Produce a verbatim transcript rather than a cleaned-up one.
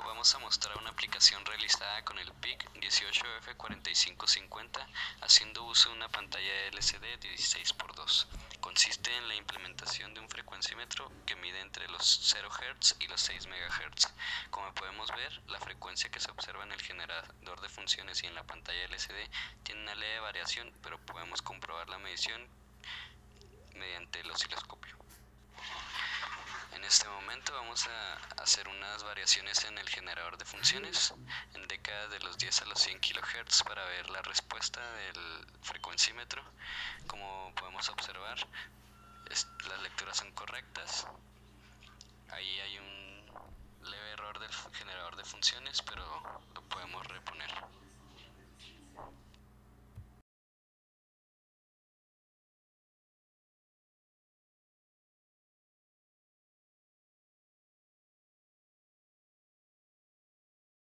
vamos a mostrar una aplicación realizada con el P I C dieciocho F cuarenta y cinco cincuenta haciendo uso de una pantalla L C D dieciséis por dos. Consiste en la implementación de un frecuencímetro que mide entre los cero hertz y los seis megahertz. Como podemos ver, la frecuencia que se observa en el generador de funciones y en la pantalla L C D tiene una leve variación, pero podemos comprobar la medición mediante el osciloscopio. En este momento vamos a hacer unas variaciones en el generador de funciones en décadas de los diez a los cien kilohertz para ver la respuesta del frecuencímetro. Como podemos observar, las lecturas son correctas. Ahí hay un leve error del generador de funciones, pero lo podemos reponer.